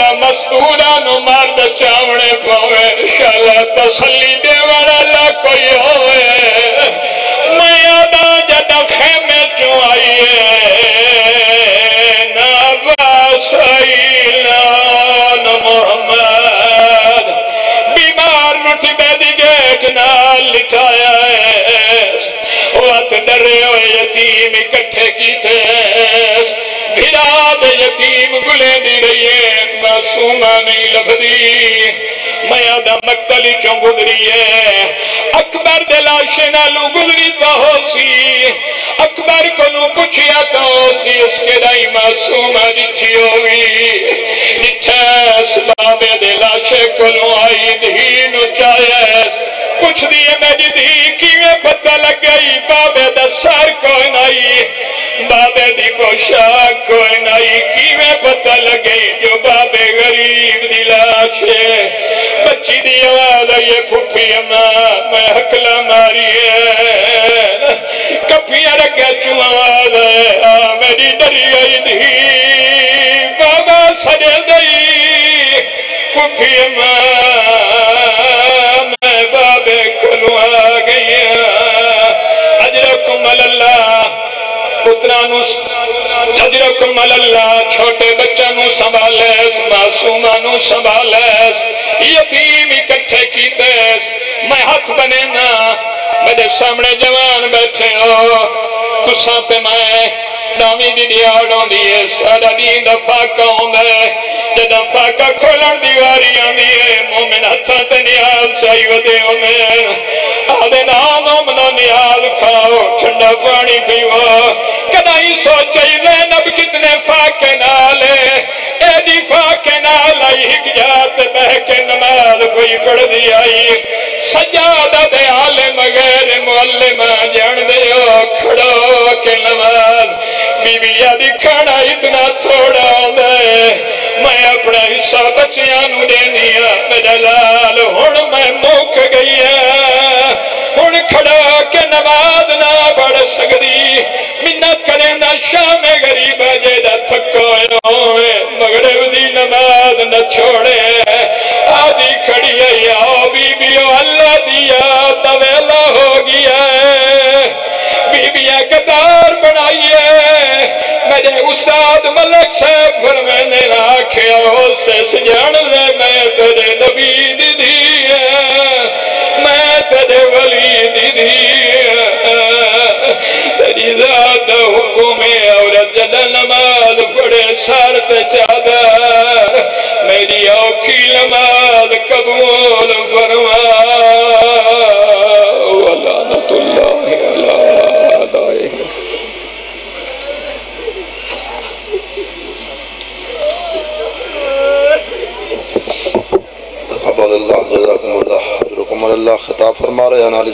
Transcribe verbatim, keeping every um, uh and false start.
مستورہ نو مرد چاونے پاوے انشاءاللہ تسلی دے والا کوئی ہوئے میں یادا جدہ خیمے چوں آئیے ناباس ایلان محمد بیمار نٹی بیدی گیٹ نال لٹایا ہے وقت ڈرے ہوئے یتیم اکٹھے کی تھے بھراد یتیم گلے دی رہی ہے معصومہ نہیں لبھدی میں آدھا مقتلی چوں گزری ہے اکبر دلاشے نالو گزری تا ہو سی اکبر کو نو پوچھیا تا ہو سی اس کے دائی معصومہ دٹھی ہوئی نٹھیس بابے دلاشے کو نو آئی دھینو چاہیس پوچھ دیئے میری دھی کیویں پتہ لگ گئی بابے دا سر کوئی نہیں بابے دی پوشاک کوئی نہیں کیویں پتہ لگ گئی جو بابے غریب دی لاشے بچی دی آواز یہ پھوپی اماں میں حکلہ ماری ہے کپیاں رگا چوں آواز ہے میری ڈری گئی دھی بابا سجے گئی پھوپی اماں میں بابے کھلوں آ گئی اجرکم اللہ پترانو اجرکم اللہ چھوٹے بچانو سنبھالیس معصومانو سنبھالیس یتیم اکٹھے کیتیس میں ہاتھ بنے نا میرے سامنے جوان بیٹھے ہو تو ساتھ میں دامی دی دیاڑوں دیئے سارا دین دفاع کون دے جے دفاع کا کھولن دیواری آندیے مومن ہتھا تے نیاز چاہیے دے انہیں آدھے نام امنا نیاز کھاؤ ٹھنڈا پانی پیو کدائی سوچائی زینب کتنے فاقے نالے اے دی فاقے نالے ہک جات بہ کے نماز کوئی پڑھ دی آئی سجادہ دے عالم غیر معلمہ جان دے ہو کھڑو کے نماز بی بی یادی کھڑا اتنا تھوڑا دے میں اپنا حصہ بچیانو دینیا میرا لال ہون میں موک گئی ہے ہون کھڑا کے نماز نہ بڑھ سکتی منت کریں نہ شام غریب جیدہ تھکوئے ہوئے مغرب دی نماز نہ چھوڑے آدھی کھڑی ہے یا بی بیو اللہ دیا دویلہ ہو گیا ہے بی بیاں قطار بنائیے میرے استاد ملک صاحب فرمینے آکھیا ہو سے سجان لے میں تیرے نبی دی دی میں تیرے ولی دی دی تیری ذات حکم عورت جدہ نماز پڑے سارت چادر میری اوکھی نماز قبول فرما ولعنت اللہ علی دائے تقبل اللہ جزاکم اللہ حجرکم اللہ خطاب فرما رہے ہیں